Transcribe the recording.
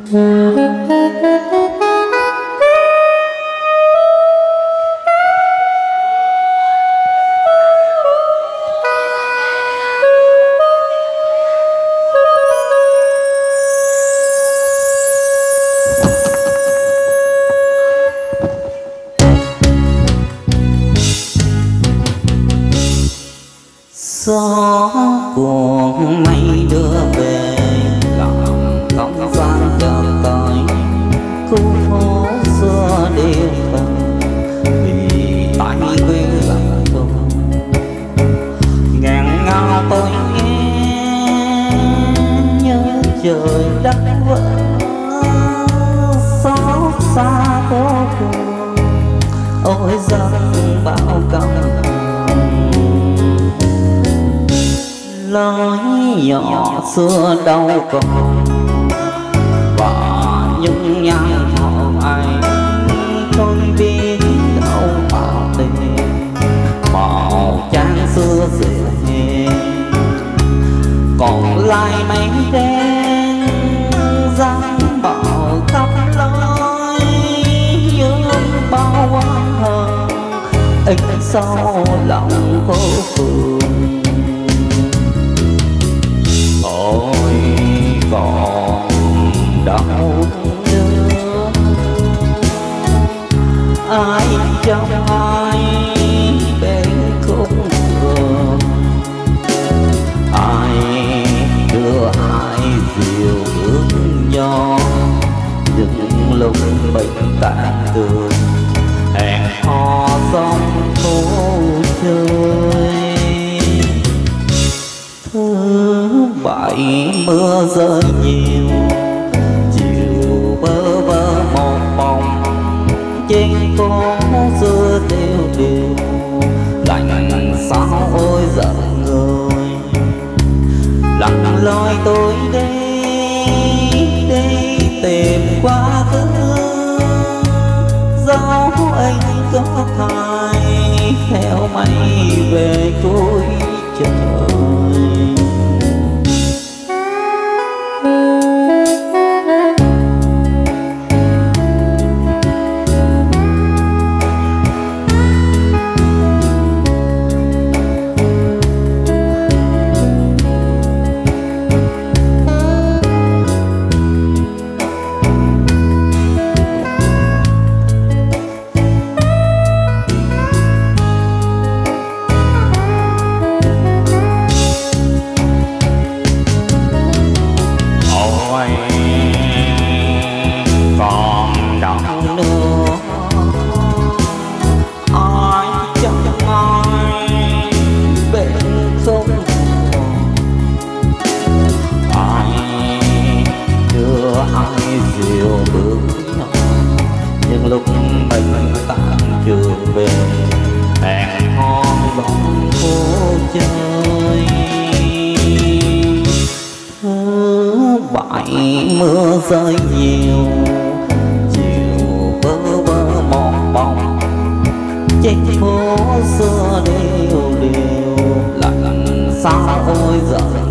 Gió cuồng mây đưa về làm không gian chờ tới khu phố xưa đều phần vì tại quê lạc tôi ngàn ngào tôi nghe nhớ trời đất vỡ xót xa vô cùng ôi dâng bao căm lối nhỏ xưa đâu còn và những nhang thọ ai tôi biết đâu bao tình màu trang xưa dịu hiền còn lại mây đen giăng bảo khắp lối những bao oán hờn ít sâu lòng phố phường. Ôi còn đâu nữa ai trong ai bên khung đường ai đưa ai dìu bước nhỏ những lúc bệnh tàn tường hẹn hò sông phố chơi. Thứ bảy mưa rơi nhiều chiều bơ vơ một vòng trên phố xưa tiêu điều lạnh sao ôi giận người lặng loi tôi đi tìm quá khứ dấu anh có thai theo mây về cuối trời. Còn đâu nữa ai chẳng ai bên không ai đưa ai dìu bước nhỏ nhưng lúc mình tàn trường về hẹn hò lòng phố chơi. Thứ bảy mưa rơi nhiều chiều bơ vơ một vòng trên phố xưa đều lạnh sao ôi giận